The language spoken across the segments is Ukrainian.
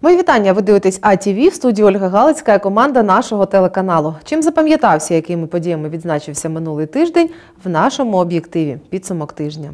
Мої вітання, ви дивитесь АТВ, в студії Ольга Галицька, команда нашого телеканалу. Чим запам'ятався, якими подіями відзначився минулий тиждень в нашому об'єктиві «Підсумок тижня».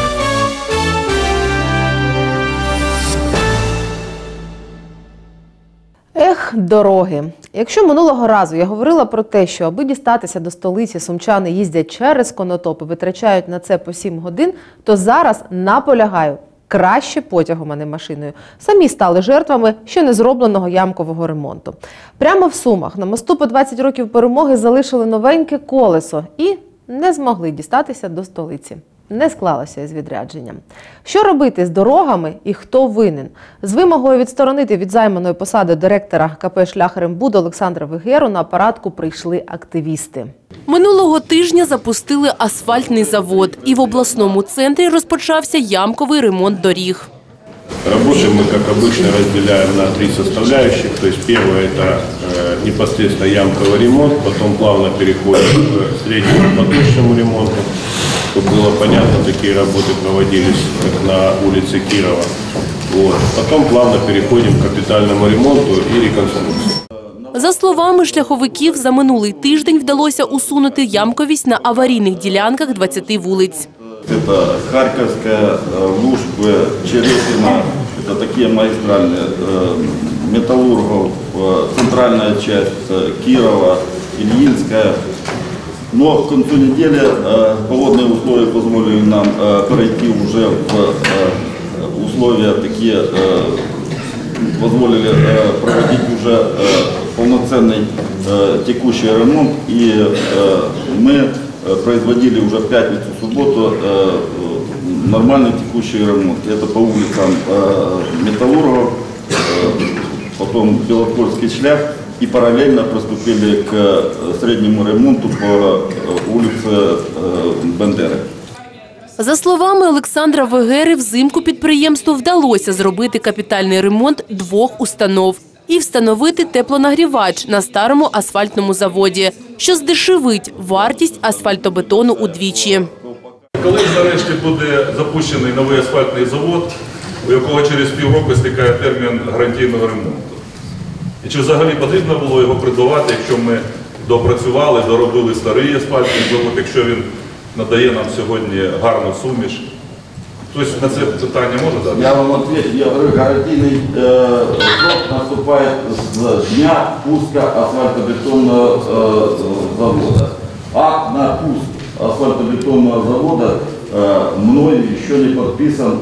Ех, дороги. Якщо минулого разу я говорила про те, що аби дістатися до столиці сумчани їздять через Конотоп і витрачають на це по 7 годин, то зараз наполягаю – краще потягом, а не машиною. Самі стали жертвами ще не зробленого ямкового ремонту. Прямо в Сумах на мосту по 20 років перемоги залишили новеньке колесо і не змогли дістатися до столиці. Не склалося із відрядженням. Що робити з дорогами і хто винен? З вимогою відсторонити від займаної посади директора КП «Шляхрембуд» Олександра Вегеру на парадку прийшли активісти. Минулого тижня запустили асфальтний завод, і в обласному центрі розпочався ямковий ремонт доріг. Работы мы, как обычно, разделяем на 3 составляющих. То есть первое – это непосредственно ямковый ремонт, потом плавно переходим к среднему поточному ремонту. Чтобы было понятно, такие работы проводились как на улице Кирова. Вот. Потом плавно переходим к капитальному ремонту и реконструкции. За словами шляховиків, за минулий тиждень вдалося усунути ямковість на аварійних ділянках 20 вулиць. Это Харьковская, Лужбы, Черепина, это такие магистральные, Металлургов, центральная часть Кирова, Ильинская. Но к концу недели погодные условия позволили нам перейти уже в условия такие, позволили проводить уже полноценный текущий ремонт. И мы производили уже в пятницу, в субботу нормальный текущий ремонт. Это по улицам Металлургов, потом Белопольский шлях, и параллельно приступили к среднему ремонту по улице Бендери. За словами Олександра Вегери, взимку підприємству вдалося зробити капітальний ремонт 2 установ і встановити теплонагрівач на старому асфальтному заводі, що здешевить вартість асфальтобетону удвічі. Коли нарешті буде запущений новий асфальтний завод, у якого через півроку стікає термін гарантійного ремонту? І чи взагалі потрібно було його придбавати, якщо ми допрацювали, доробили старий асфальтний завод, якщо він надає нам сьогодні гарну суміш? Хтось на це питання може дати? Я вам отвечу. Я говорю, гарантийный срок наступает с дня пуска асфальтобетонного завода. Акт на пуск асфальтобетонного завода мною еще не подписан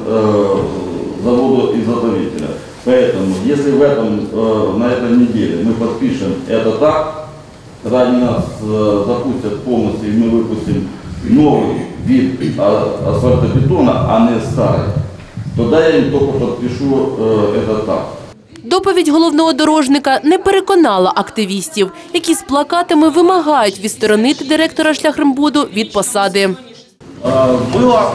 заводу-изготовителя. Поэтому, если на этой неделе мы подпишем этот акт, когда они нас запустят полностью, и мы выпустим новый вид асфальтобетона, а не старый, тогда я им только подпишу этот акт. Доповідь головного дорожника не переконала активістів, які з плакатами вимагають відсторонити директора Шляхрембуду від посади. Было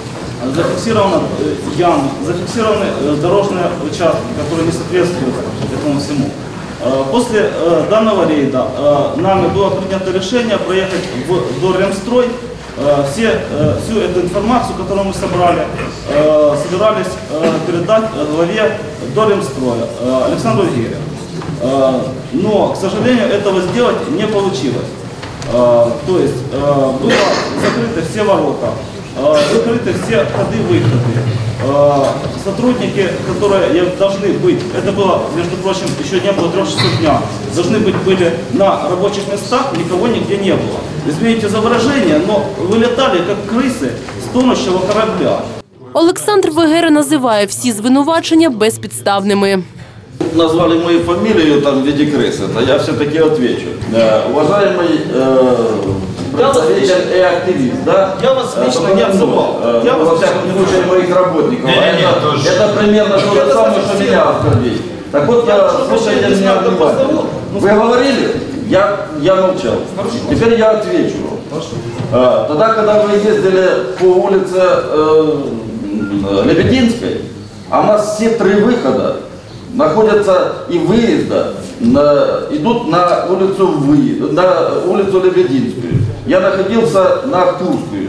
зафиксированы дорожные участки, которые не соответствуют этому всему. После данного рейда нами было принято решение проехать в Дорремстрой. Всю эту информацию, которую мы собрали, собирались передать главе Дорремстроя Александру Вегеру. Но, к сожалению, этого сделать не получилось. То есть было закрыты все ворота, закрыты все ходы-выходы. Сотрудники, которые должны быть, это было, между прочим, еще не было 3 часов дня, должны были на рабочих местах, никого нигде не было. Извините за выражение, но вылетали, как крысы с тонущего корабля. Олександр Вегера називає всі звинувачення безпідставними. Назвали мою фамилию там в виде крысы, то я все-таки отвечу. Уважаемый представитель и активист, да? Я вас лично не обзывал. Я во всяком случае моих работников. Это примерно то же самое, что меня оскорбить. Так вот, слушайте меня внимательно. Вы говорили, я молчал. Теперь я отвечу. Тогда, когда вы ездили по улице Лебединской, а у нас все 3 выхода находятся и выезда, идут на улицу Лебединскую. Я находился на Курскую.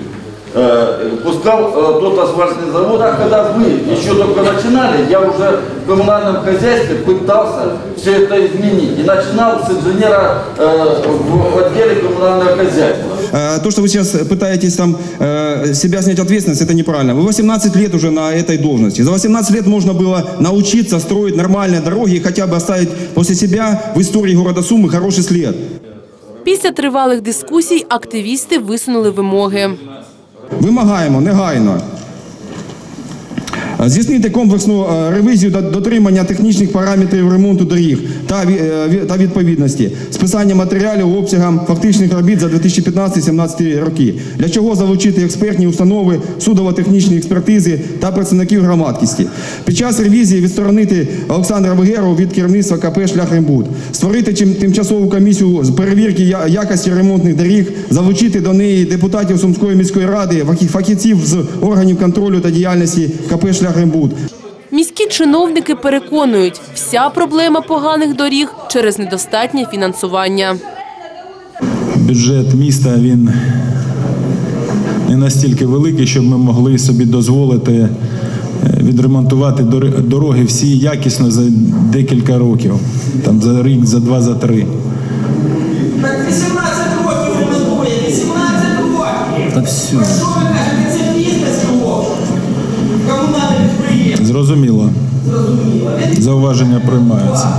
пускал тот асфальтный завод. А когда вы еще только начинали, я уже в коммунальном хозяйстве пытался все это изменить. И начинал с инженера в отделе коммунального хозяйства. То, что вы сейчас пытаетесь там себя снять ответственность, это неправильно. Вы 18 лет уже на этой должности. За 18 лет можно было научиться строить нормальные дороги и хотя бы оставить после себя в истории города Сумы хороший след. Після тривалих дискусій активісти висунули вимоги. Вимагаємо негайно здійснити комплексну ревізію дотримання технічних параметрів ремонту доріг та відповідності, списання матеріалів обсягам фактичних робіт за 2015-2017 роки, для чого залучити експертні установи, судово-технічні експертизи та працівників громадськості. Під час ревізії відсторонити Олександра Вегеру від керівництва КП «Шляхрембуд», створити тимчасову комісію з перевірки якості ремонтних доріг, залучити до неї депутатів Сумської міської ради, фахівців з органів контролю та діяльності КП «Шляхрембуд». Міські чиновники переконують, вся проблема поганих доріг через недостатнє фінансування. Бюджет міста, він не настільки великий, щоб ми могли собі дозволити відремонтувати дороги всі якісно за декілька років, там за рік, за два, за три. Так 18 років ремонтує, 18 років! Та все. Що ви кажете, це бізнес його? Комунальне підприємство. Зрозуміло. Зауваження приймаються.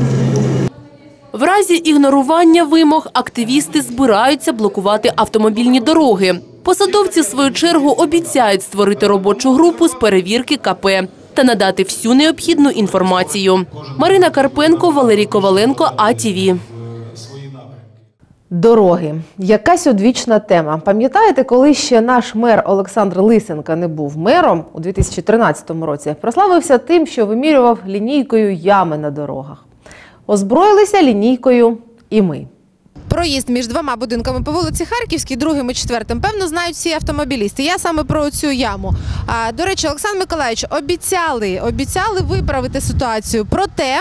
В разі ігнорування вимог активісти збираються блокувати автомобільні дороги. Посадовці, в свою чергу, обіцяють створити робочу групу з перевірки КП та надати всю необхідну інформацію. Марина Карпенко, Валерій Коваленко, АТВ. Дороги. Якась одвічна тема. Пам'ятаєте, коли ще наш мер Олександр Лисенко не був мером у 2013 році, прославився тим, що вимірював лінійкою ями на дорогах. Озброїлися лінійкою і ми. Проїзд між двома будинками по вулиці Харківській, другим і четвертим, певно, знають всі автомобілісти. Я саме про цю яму. До речі, Олександр Миколаївич, обіцяли виправити ситуацію. Проте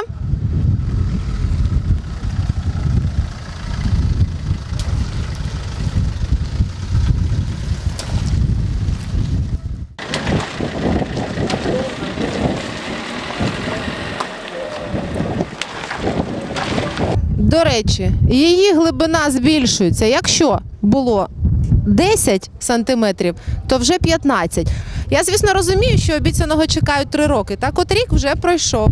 її глибина збільшується. Якщо було 10 сантиметрів, то вже 15. Я, звісно, розумію, що обіцяного чекають 3 роки. Так от рік вже пройшов.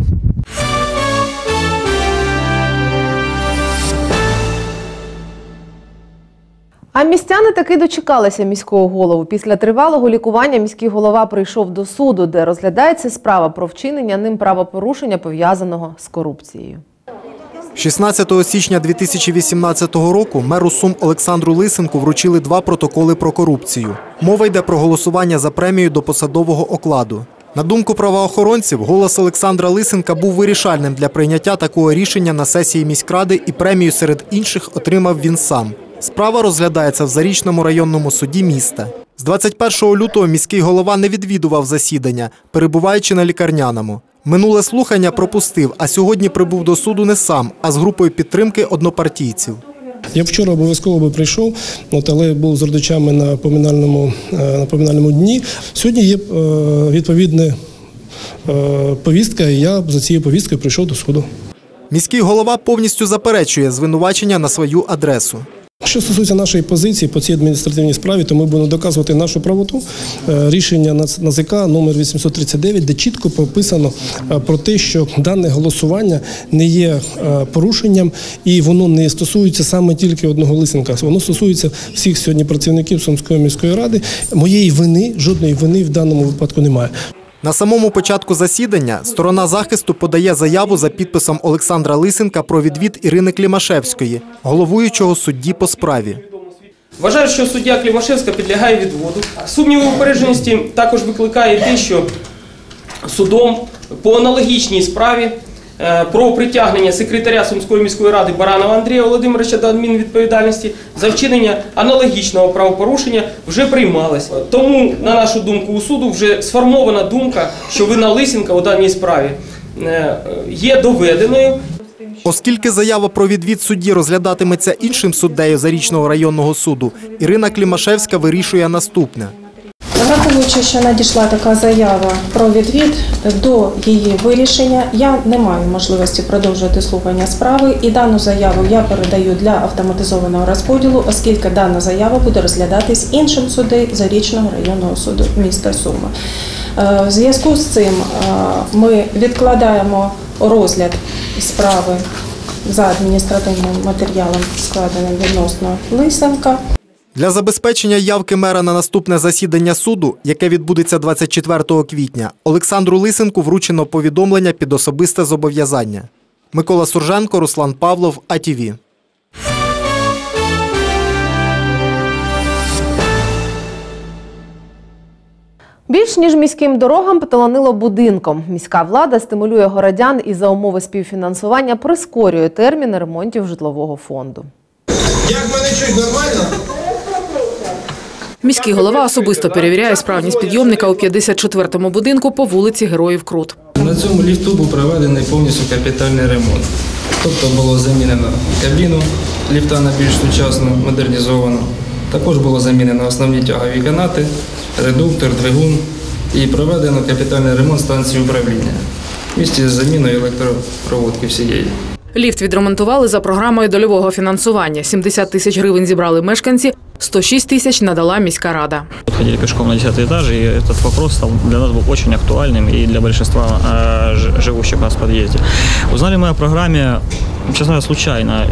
А містяни таки дочекалися міського голову. Після тривалого лікування міський голова прийшов до суду, де розглядається справа про вчинення ним правопорушення, пов'язаного з корупцією. 16 січня 2018 року меру Сум Олександру Лисенку вручили 2 протоколи про корупцію. Мова йде про голосування за премію до посадового окладу. На думку правоохоронців, голос Олександра Лисенка був вирішальним для прийняття такого рішення на сесії міськради, і премію серед інших отримав він сам. Справа розглядається в Зарічному районному суді міста. З 21 лютого міський голова не відвідував засідання, перебуваючи на лікарняному. Минуле слухання пропустив, а сьогодні прибув до суду не сам, а з групою підтримки однопартійців. Я вчора обов'язково би прийшов, але був з родичами на поминальному дні. Сьогодні є відповідна повістка, і я за цією повісткою прийшов до суду. Міський голова повністю заперечує звинувачення на свою адресу. Що стосується нашої позиції по цій адміністративній справі, то ми будемо доказувати нашу правоту. Рішення НАЗК номер 839, де чітко прописано про те, що дане голосування не є порушенням і воно не стосується саме тільки одного Лисенка. Воно стосується всіх сьогодні працівників Сумської міської ради. Моєї вини, жодної вини в даному випадку немає. На самому початку засідання сторона захисту подає заяву за підписом Олександра Лисенка про відвід Ірини Клімашевської, головуючого судді по справі. Вважаю, що суддя Клімашевська підлягає відводу. Сумніви упередженості також викликає те, що судом по аналогічній справі про притягнення секретаря Сумської міської ради Баранова Андрія Володимировича до адмінвідповідальності за вчинення аналогічного правопорушення вже приймалось. Тому, на нашу думку, у суду вже сформована думка, що вина Лисенка у даній справі є доведеною. Оскільки заява про відвід судді розглядатиметься іншим суддею Зарічного районного суду, Ірина Клімашевська вирішує наступне. Враховуючи, що надійшла така заява про відвід, до її вирішення я не маю можливості продовжувати слухання справи, і дану заяву я передаю для автоматизованого розподілу, оскільки дана заява буде розглядатись іншим судом Зарічного районного суду міста Суми. В зв'язку з цим ми відкладаємо розгляд справи за адміністративним матеріалом, складеним відносно Лисенка. Для забезпечення явки мера на наступне засідання суду, яке відбудеться 24 квітня, Олександру Лисенку вручено повідомлення під особисте зобов'язання. Микола Сурженко, Руслан Павлов, АТВ. Більш ніж міським дорогам поталанило будинком. Міська влада стимулює городян і за умови співфінансування прискорює терміни ремонтів житлового фонду. Як мене чуть, нормально? Міський голова особисто перевіряє справність підйомника у 54-му будинку по вулиці Героїв Крут. На цьому ліфту був проведений повністю капітальний ремонт. Тобто було замінено кабіну ліфта на більш сучасну, модернізовану. Також було замінено основні тягові канати, редуктор, двигун і проведено капітальний ремонт станції управління. В місті з заміною електропроводки всієї. Ліфт відремонтували за програмою дольового фінансування. 70 тисяч гривень зібрали мешканці, 106 тисяч надала міська рада. Ходили пешком на 10 этаж, и этот вопрос стал для нас был очень актуальным и для большинства живущих у нас в подъезде. Узнали мы о программе, честно говоря, случайно.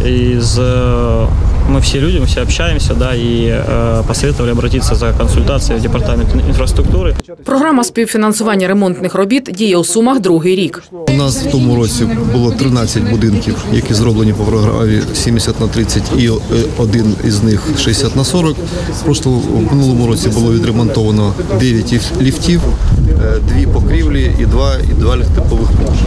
Мы все люди, мы все общаемся, да, и посоветовали обратиться за консультацией в департамент інфраструктури. Програма співфінансування ремонтних робіт діє у Сумах другий рік. У нас в тому році було 13 будинків, які зроблені по програмі 70/30 і один із них 60/40. В минулому році було відремонтовано 9 ліфтів, 2 покрівлі і 2 ліфтипових положення.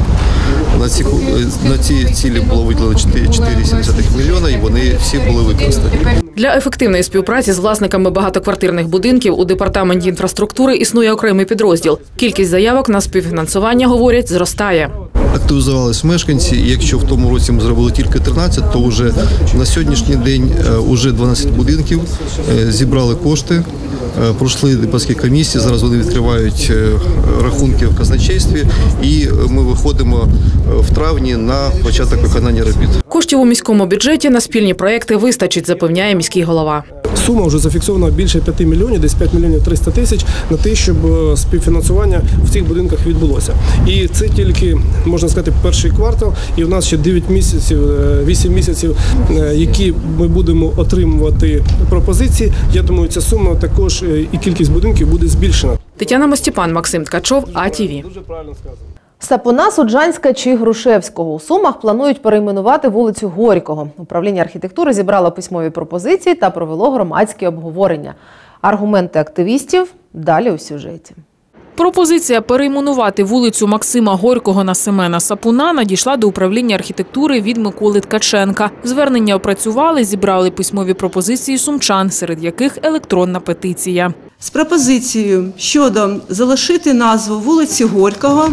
На ці цілі було виділено 4,7 мільйона, і вони всі були використані. Для ефективної співпраці з власниками багатоквартирних будинків у департаменті інфраструктури існує окремий підрозділ. Кількість заявок на співфінансування, говорять, зростає. Активізувалися мешканці, і якщо в тому році ми зробили тільки 13, то вже на сьогоднішній день вже 12 будинків зібрали кошти, пройшли депутатські комісії, зараз вони відкривають рахунки в казначействі, і ми виходимо в травні на початок виконання робіт. Коштів у міському бюджеті на спільні проекти вистачить, запевняє міський голова. Сума вже зафіксована більше 5 мільйонів, десь 5 мільйонів 300 тисяч на те, щоб співфінансування в цих будинках відбулося. І це тільки, можна сказати, перший квартал, і в нас ще 9 місяців, 8 місяців, які ми будемо отримувати пропозиції. Я думаю, ця сума також і кількість будинків буде збільшена. Тетяна Мостіпан, Максим Ткачов, АТВ. Сапуна, Суджанська чи Грушевського. У Сумах планують перейменувати вулицю Горького. Управління архітектури зібрало письмові пропозиції та провело громадське обговорення. Аргументи активістів далі у сюжеті. Пропозиція перейменувати вулицю Максима Горького на Семена Сапуна надійшла до управління архітектури від Миколи Ткаченка. Звернення опрацювали, зібрали письмові пропозиції сумчан, серед яких електронна петиція. З пропозицією щодо залишити назву вулиці Горького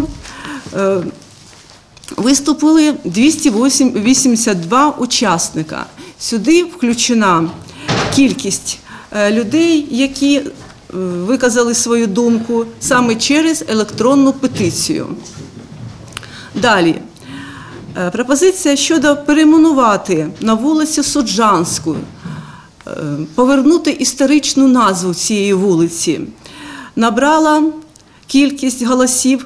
виступили 282 учасника. Сюди включена кількість людей, які виказали свою думку саме через електронну петицію. Далі. Пропозиція щодо перейменувати на вулицю Суджанську, повернути історичну назву цієї вулиці, набрала кількість голосів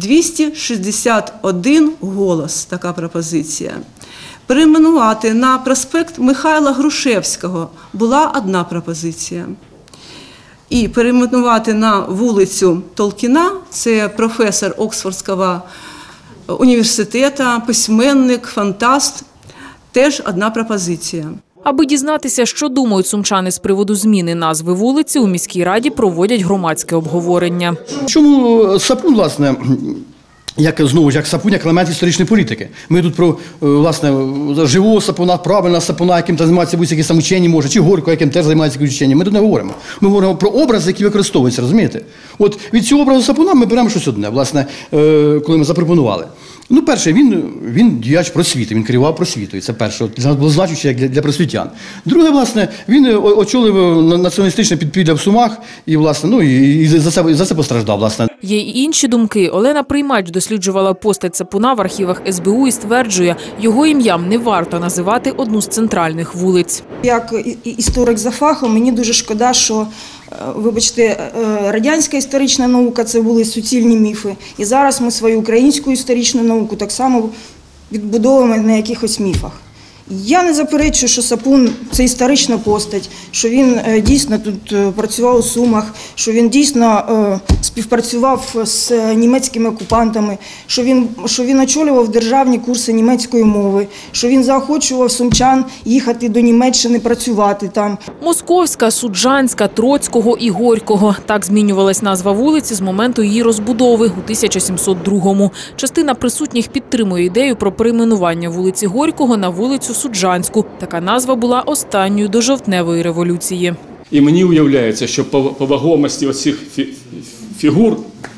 261 голос, така пропозиція. Перейменувати на проспект Михайла Грушевського була одна пропозиція. І перейменувати на вулицю Толкіна, це професор Оксфордського університету, письменник, фантаст, теж одна пропозиція. Аби дізнатися, що думають сумчани з приводу зміни назви вулиці, у міській раді проводять громадське обговорення. Чому Сапун, власне, як Сапун, як елемент історичної політики? Ми тут про, власне, живого Сапуна, правильного Сапуна, яким займаються будь-які самочинні, може, чи Горького, яким теж займаються ученням. Ми тут не говоримо. Ми говоримо про образи, які використовуються, розумієте? От від цього образу Сапуна ми беремо щось одне, власне, коли ми запропонували. Ну, перше, він діяч просвіти, він керував просвітою, це перше, це було значуще як для просвітян. Друге, власне, він очолив націоналістичне підпілля в Сумах і, власне, ну, і за це постраждав, власне. Є й інші думки. Олена Приймач досліджувала постать Цапуна в архівах СБУ і стверджує, його ім'ям не варто називати одну з центральних вулиць. Як історик за фахом, мені дуже шкода, що, вибачте, радянська історична наука – це були суцільні міфи. І зараз ми свою українську історичну науку так само відбудовуємо на якихось міфах. Я не заперечую, що Сапун – це історична постать, що він дійсно тут працював у Сумах, що він дійсно співпрацював з німецькими окупантами, що він очолював державні курси німецької мови, що він заохочував сумчан їхати до Німеччини, працювати там. Московська, Суджанська, Троцького і Горького. Так змінювалась назва вулиці з моменту її розбудови у 1702-му. Частина присутніх підтримує ідею про перейменування вулиці Горького на вулицю Суджанську. Така назва була останньою до жовтневої революції. І мені уявляється, що по вагомості оцих фігур,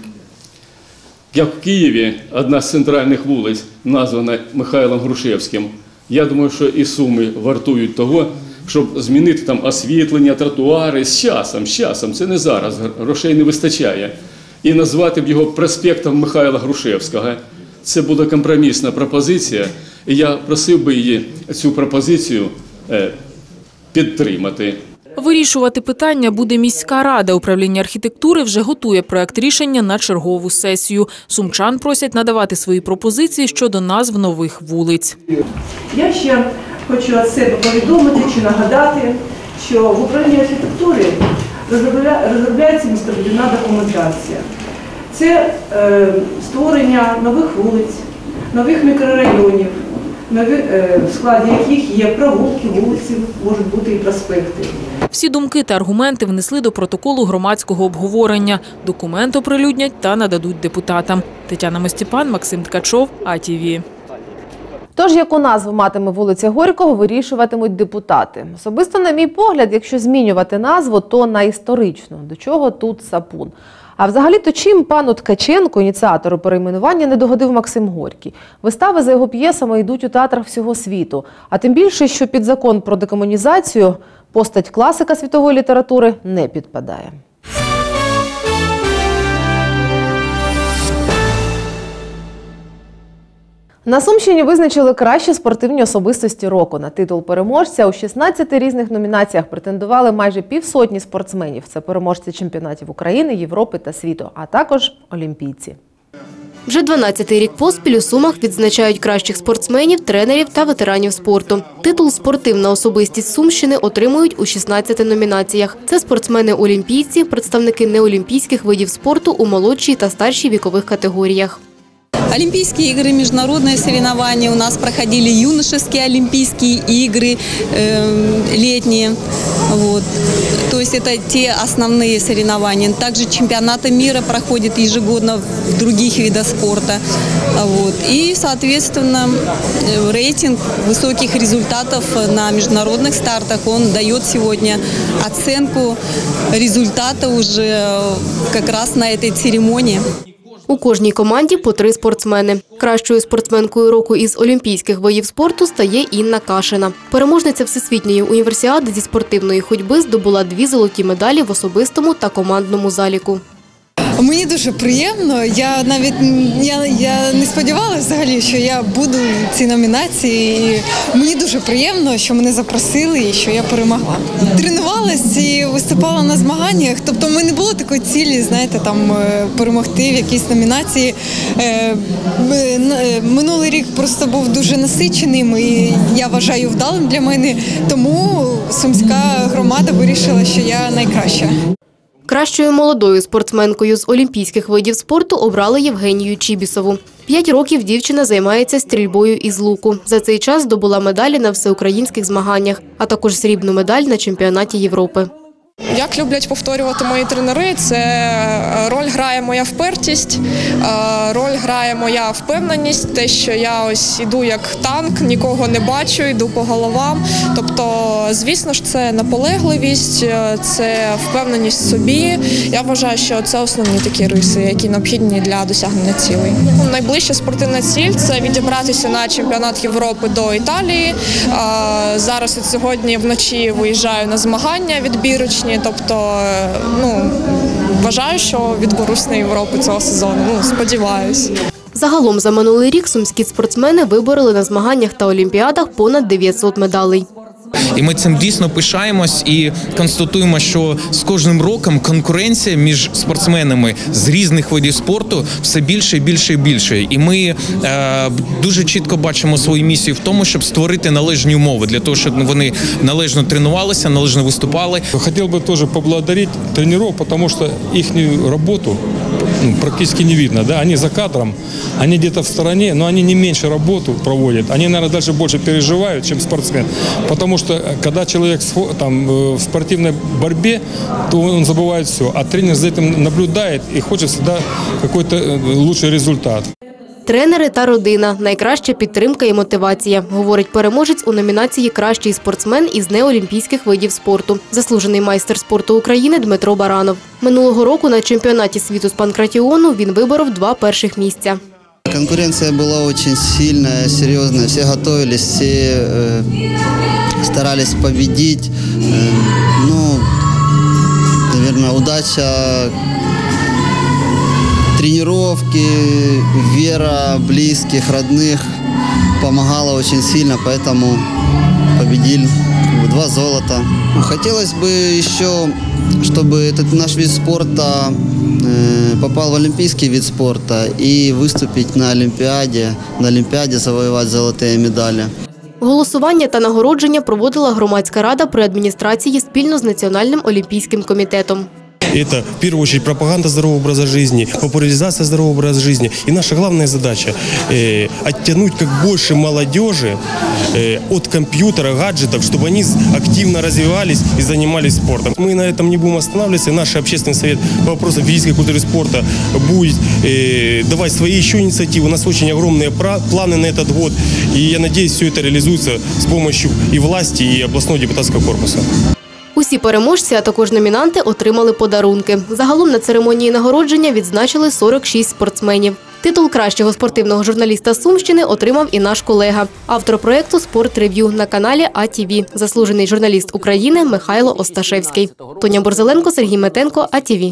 як в Києві одна з центральних вулиць названа Михайлом Грушевським, я думаю, що і Суми вартують того, щоб змінити там освітлення, тротуари з часом, це не зараз, грошей не вистачає. І назвати б його проспектом Михайла Грушевського. Це буде компромісна пропозиція, і я просив би її цю пропозицію підтримати. Вирішувати питання буде міська рада. Управління архітектури вже готує проект рішення на чергову сесію. Сумчан просять надавати свої пропозиції щодо назв нових вулиць. Я ще хочу від себе повідомити чи нагадати, що в управлінні архітектури розробляється містобудівна документація. Це створення нових вулиць, нових мікрорайонів, в складі яких є провулки, вулиці, можуть бути і проспекти. Всі думки та аргументи внесли до протоколу громадського обговорення. Документ оприлюднять та нададуть депутатам. Тетяна Мостіпан, Максим Ткачов, АТВ. Тож, яку назву матиме вулиця Горького, вирішуватимуть депутати. Особисто, на мій погляд, якщо змінювати назву, то на історичну. До чого тут Сапун? А взагалі-то чим пану Ткаченку, ініціатору перейменування, не догодив Максим Горький? Вистави за його п'єсами йдуть у театрах всього світу. А тим більше, що під закон про декомунізацію постать класика світової літератури не підпадає. На Сумщині визначили кращі спортивні особистості року. На титул переможця у 16 різних номінаціях претендували майже півсотні спортсменів. Це переможці чемпіонатів України, Європи та світу, а також олімпійці. Вже 12-й рік поспіль у Сумах відзначають кращих спортсменів, тренерів та ветеранів спорту. Титул «Спортивна особистість Сумщини» отримують у 16 номінаціях. Це спортсмени-олімпійці, представники неолімпійських видів спорту у молодшій та старшій вікових категоріях. Олимпийские игры, международные соревнования. У нас проходили юношеские олимпийские игры, летние. Вот. То есть это те основные соревнования. Также чемпионаты мира проходят ежегодно в других видах спорта. Вот. И, соответственно, рейтинг высоких результатов на международных стартах, он дает сегодня оценку результата уже как раз на этой церемонии. У кожній команді по 3 спортсмени. Кращою спортсменкою року із олімпійських видів спорту стає Інна Кашина. Переможниця Всесвітньої універсіади зі спортивної ходьби здобула 2 золоті медалі в особистому та командному заліку. Мені дуже приємно. Я навіть не сподівалася взагалі, що я буду в цій номінації. І мені дуже приємно, що мене запросили і що я перемогла. Тренувалась і виступала на змаганнях. Тобто в мене не було такої цілі, знаєте, там перемогти в якійсь номінації. Минулий рік просто був дуже насиченим і я вважаю вдалим для мене. Тому сумська громада вирішила, що я найкраща. Кращою молодою спортсменкою з олімпійських видів спорту обрали Євгенію Чібісову. 5 років дівчина займається стрільбою із луку. За цей час здобула медалі на всеукраїнських змаганнях, а також срібну медаль на чемпіонаті Європи. Як люблять повторювати мої тренери, це роль грає моя впертість, роль грає моя впевненість, те, що я ось іду як танк, нікого не бачу, йду по головам. Тобто, звісно ж, це наполегливість, це впевненість в собі. Я вважаю, що це основні такі риси, які необхідні для досягнення цілей. Найближча спортивна ціль – це відібратися на чемпіонат Європи до Італії. Зараз от сьогодні вночі виїжджаю на змагання відбірочні, тобто вважаю, що відберусь на Європу цього сезону, сподіваюся. Загалом за минулий рік сумські спортсмени вибороли на змаганнях та олімпіадах понад 900 медалей. І ми цим дійсно пишаємось і констатуємо, що з кожним роком конкуренція між спортсменами з різних видів спорту все більше і більше і більше. І ми дуже чітко бачимо свою місію в тому, щоб створити належні умови для того, щоб вони належно тренувалися, належно виступали. Хотів би теж поблагодарити тренерів, тому що їхню роботу практически не видно. Да? Они за кадром, они где-то в стороне, но они не меньше работу проводят. Они, наверное, даже больше переживают, чем спортсмен. Потому что, когда человек в спортивной борьбе, то он забывает все. А тренер за этим наблюдает и хочет всегда какой-то лучший результат. Тренери та родина – найкраща підтримка і мотивація, говорить переможець у номінації «Кращий спортсмен із неолімпійських видів спорту», заслужений майстер спорту України Дмитро Баранов. Минулого року на чемпіонаті світу з панкратіону він виборов 2 перших місця. Конкуренция была очень сильная, серьезная. Все готовились, все старались победить. Наверное, удача, тренировки, вера близких, родных помогала очень сильно, поэтому победили 2 золота. Хотелось бы еще, чтобы этот наш вид спорта попал в олимпийский вид спорта и выступить на Олимпиаде завоевать золотые медали. Голосування та нагородження проводила громадська рада при адміністрації спільно з Національним олімпійським комітетом. Это, в первую очередь, пропаганда здорового образа жизни, популяризация здорового образа жизни. И наша главная задача – оттянуть как больше молодежи от компьютера, гаджетов, чтобы они активно развивались и занимались спортом. Мы на этом не будем останавливаться. Наш общественный совет по вопросам физической культуры и спорта будет давать свои еще инициативы. У нас очень огромные планы на этот год. И я надеюсь, все это реализуется с помощью и власти, и областного депутатского корпуса. Усі переможці, а також номінанти отримали подарунки. Загалом на церемонії нагородження відзначили 46 спортсменів. Титул кращого спортивного журналіста Сумщини отримав і наш колега. Автор проєкту «Спорт-рев'ю» на каналі АТВ. Заслужений журналіст України Михайло Осташевський. Тоня Борзеленко, Сергій Метенко, АТВ.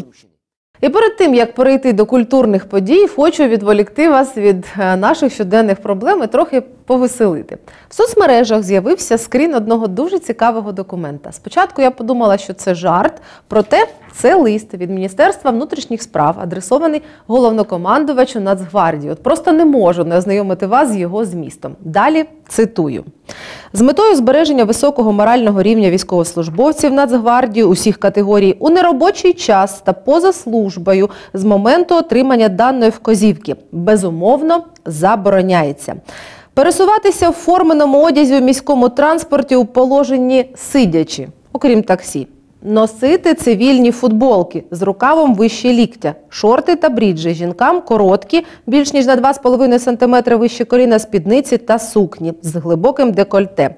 І перед тим, як перейти до культурних подій, хочу відволікти вас від наших щоденних проблем і трохи повеселити. В соцмережах з'явився скрін одного дуже цікавого документа. Спочатку я подумала, що це жарт, проте це лист від Міністерства внутрішніх справ, адресований головнокомандувачу Нацгвардії. От просто не можу не ознайомити вас з його змістом. Далі цитую. З метою збереження високого морального рівня військовослужбовців Нацгвардії усіх категорій у неробочий час та поза службою з моменту отримання даної вказівки безумовно забороняється. Пересуватися в форменому одязі у міському транспорті у положенні сидячи, окрім таксі. Носити цивільні футболки з рукавом вище ліктя, шорти та бріджі жінкам короткі, більш ніж на 2,5 см вище коліна спідниці та сукні з глибоким декольте.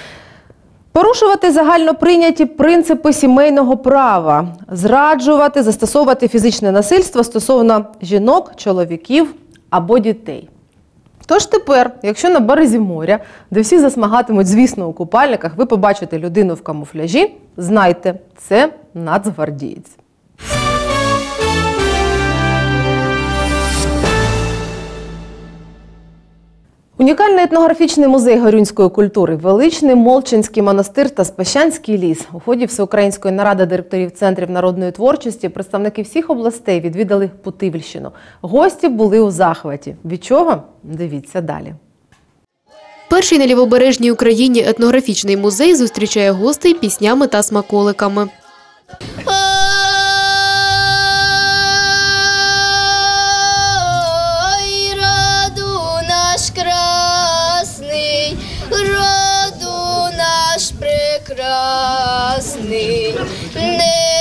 Порушувати загальноприйняті принципи сімейного права, зраджувати, застосовувати фізичне насильство стосовно жінок, чоловіків або дітей. Тож тепер, якщо на березі моря, де всі засмагатимуть, звісно, у купальниках, ви побачите людину в камуфляжі, знайте, це нацгвардієць. Унікальний етнографічний музей горюнської культури, величний Молчинський монастир та Спащанський ліс. У ході всеукраїнської наради директорів центрів народної творчості представники всіх областей відвідали Путивльщину. Гості були у захваті. Від чого? Дивіться далі. Перший на лівобережній Україні етнографічний музей зустрічає гостей піснями та смаколиками. Роду наш прекрасний, не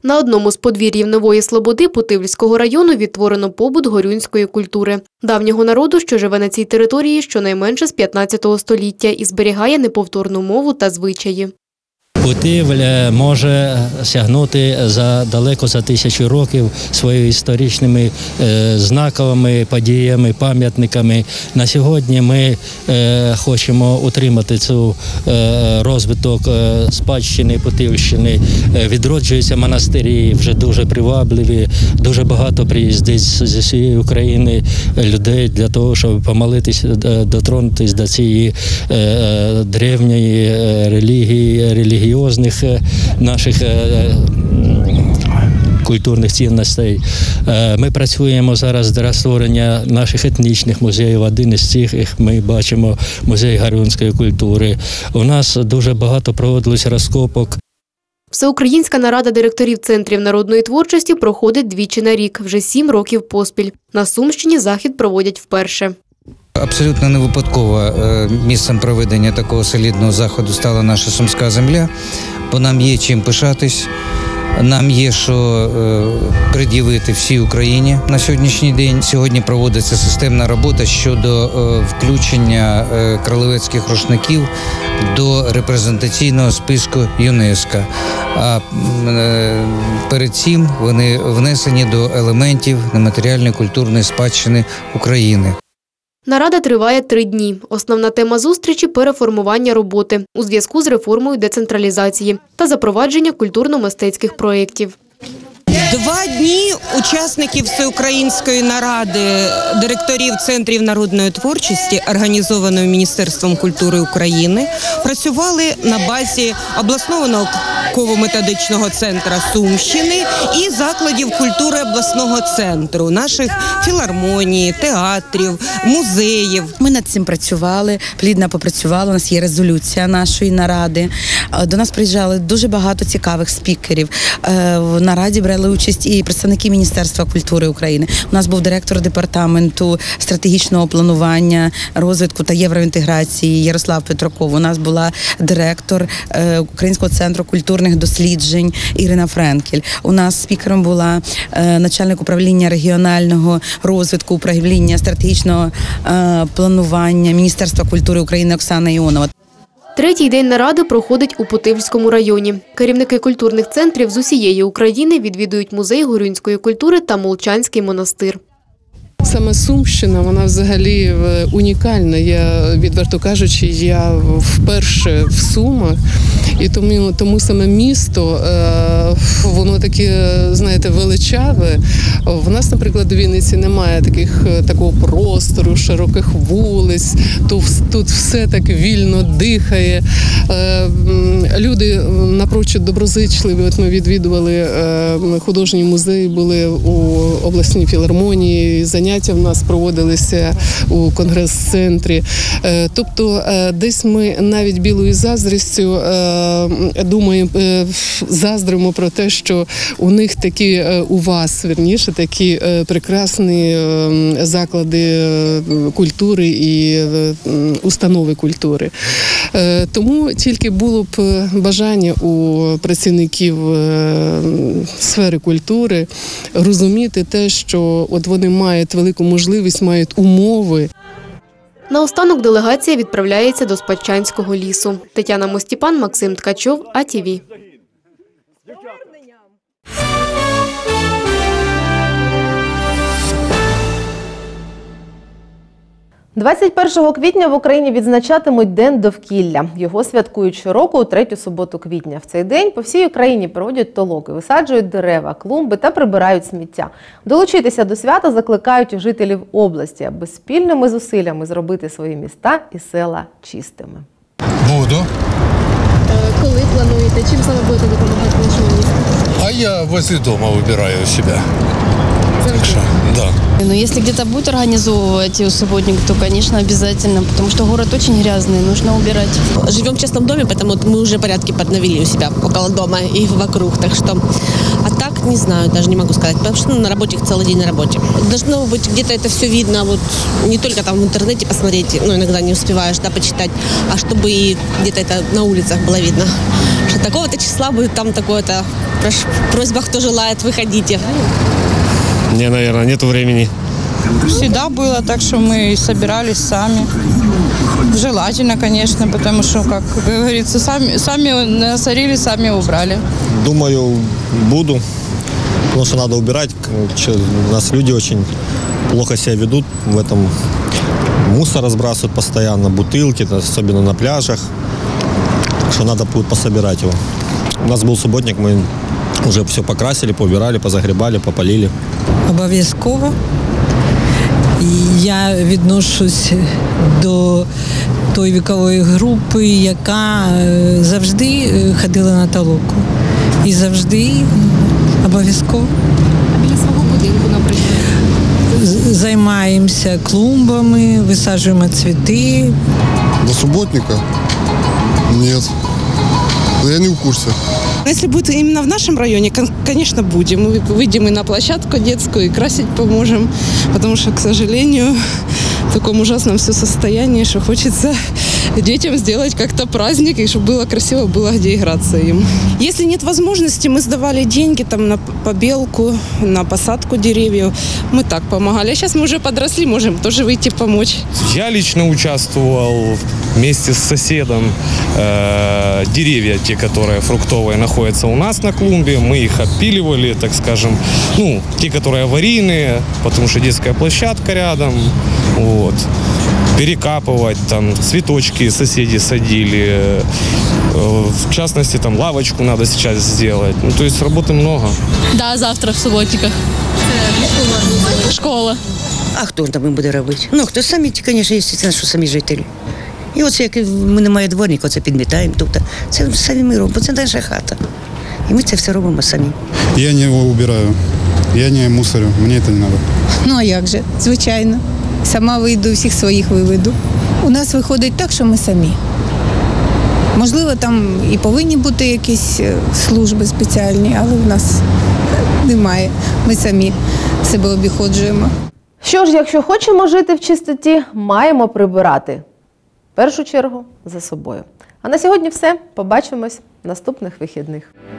На одному з подвір'їв Нової Слободи Путивльського району відтворено побут горюнської культури. Давнього народу, що живе на цій території щонайменше з 15 століття і зберігає неповторну мову та звичаї. Путивль може сягнути далеко за 1000 років своїми історичними знаковими подіями, пам'ятниками. На сьогодні ми хочемо утримати цю розвиток спадщини Путивльщини. Відроджуються монастирі, вже дуже привабливі, дуже багато приїздить зі всієї України людей для того, щоб помолитися, дотронутися до цієї древньої релігії, наших культурних цінностей. Ми працюємо зараз для створення наших етнічних музеїв. Один із цих ми бачимо музей горюнської культури. У нас дуже багато проводилось розкопок. Всеукраїнська нарада директорів центрів народної творчості проходить двічі на рік, вже 7 років поспіль. На Сумщині захід проводять вперше. Абсолютно не випадково місцем проведення такого солідного заходу стала наша Сумська земля, бо нам є чим пишатись, нам є що пред'явити всій Україні на сьогоднішній день. Сьогодні проводиться системна робота щодо включення кролевецьких рушників до репрезентаційного списку ЮНЕСКО. А перед цим вони внесені до елементів нематеріальної культурної спадщини України. Нарада триває 3 дні. Основна тема зустрічі – переформування роботи у зв'язку з реформою децентралізації та запровадження культурно-мистецьких проєктів. 2 дні учасників Всеукраїнської наради директорів Центрів народної творчості, організованої Міністерством культури України, працювали на базі обласного науково-методичного центру Сумщини і закладів культури обласного центру, наших філармоній, театрів, музеїв. Ми над цим працювали, плідно попрацювали, у нас є резолюція нашої наради. До нас приїжджали дуже багато цікавих спікерів. В нараді брали участь і представники Міністерства культури України. У нас був директор департаменту стратегічного планування, розвитку та євроінтеграції Ярослав Петраков. У нас була директор Українського центру культурних досліджень Ірина Френкель. У нас спікером була начальник управління регіонального розвитку, управління стратегічного планування Міністерства культури України Оксана Іонова. 3-й день наради проходить у Путивльському районі. Керівники культурних центрів з усієї України відвідують музей горюнської культури та Молчанський монастир. Саме Сумщина, вона взагалі унікальна. Я, відверто кажучи, я вперше в Сумах, і тому саме місто, воно таке, знаєте, величаве. В нас, наприклад, у Вінниці немає такого простору, широких вулиць, тут все так вільно дихає. Люди напрочуд доброзичливі. От ми відвідували художній музей, були у обласній філармонії, заняття в нас проводилися у конгрес-центрі. Тобто десь ми навіть білою заздрістю думаємо, заздримо про те, що у них такі, у вас, вірніше, такі прекрасні заклади культури і установи культури. Тому тільки було б бажання у працівників сфери культури розуміти те, що от вони мають велику можливість, мають умови. Наостанок делегація відправляється до Спадчанського лісу. Тетяна Мостіпан, Максим Ткачов, АТВ. 21 квітня в Україні відзначатимуть День довкілля. Його святкують щороку у 3-ю суботу квітня. В цей день по всій Україні проводять толоки, висаджують дерева, клумби та прибирають сміття. Долучитися до свята закликають жителів області, аби спільними зусиллями зробити свої міста і села чистими. Буду. Коли плануєте? Чим саме будете допомагати нашому місту? А я возле дома убираю у себя. Хорошо, да. Но если где-то будут организовывать субботник, то, конечно, обязательно, потому что город очень грязный, нужно убирать. Живем в частном доме, поэтому мы уже порядки подновили у себя около дома и вокруг, так что... А так, не знаю, даже не могу сказать, потому что на работе целый день на работе. Должно быть где-то это все видно, вот не только там в интернете посмотреть, ну, иногда не успеваешь, да, почитать, а чтобы и где-то это на улицах было видно, что такого-то числа будет там такое-то, в просьбах, кто желает, выходите. Мне, наверное, нету времени. Всегда было так, что мы собирались сами. Желательно, конечно, потому что, как говорится, сами насорили, сами убрали. Думаю, буду, потому что надо убирать. У нас люди очень плохо себя ведут в этом. Мусор разбрасывают постоянно, бутылки, особенно на пляжах. Так что надо будет пособирать его. У нас был субботник, мы вже все покрасили, поубирали, позагрібали, попалили. Обов'язково. Я відношусь до тої вікової групи, яка завжди ходила на толоку. І завжди обов'язково. А біля свого будинку, наприклад? Займаємося клумбами, висаджуємо цвіти. До субботника? Нет. Я не в курсе. Если будет именно в нашем районе, конечно, будем. Мы выйдем и на площадку детскую, и красить поможем. Потому что, к сожалению, в таком ужасном все состоянии, что хочется детям сделать как-то праздник, и чтобы было красиво, было где играться им. Если нет возможности, мы сдавали деньги там на побелку, на посадку деревьев. Мы так помогали. А сейчас мы уже подросли, можем тоже выйти помочь. Я лично участвовал вместе с соседом. Деревья, те, которые фруктовые, находятся у нас на клумбе. Мы их отпиливали, так скажем, ну, те, которые аварийные, потому что детская площадка рядом. Вот. Перекапывать, там, цветочки соседи садили. В частности, там, лавочку надо сейчас сделать. Ну, то есть работы много. Да, завтра в субботниках. Школа. А хто там буде робити? Ну, хто самі, звісно, звісно, що самі жителі. І оце, як ми немає дворника, оце підмітаємо. Тобто, це самі ми робимо, бо це наша хата. І ми це все робимо самі. Я не убираю, я не мусорю, мені це не треба. Ну а як же? Звичайно. Сама вийду, всіх своїх виведу. У нас виходить так, що ми самі. Можливо, там і повинні бути якісь служби спеціальні, але в нас немає. Ми самі себе обіходжуємо. Що ж, якщо хочемо жити в чистоті, маємо прибирати. В першу чергу за собою. А на сьогодні все. Побачимось наступних вихідних.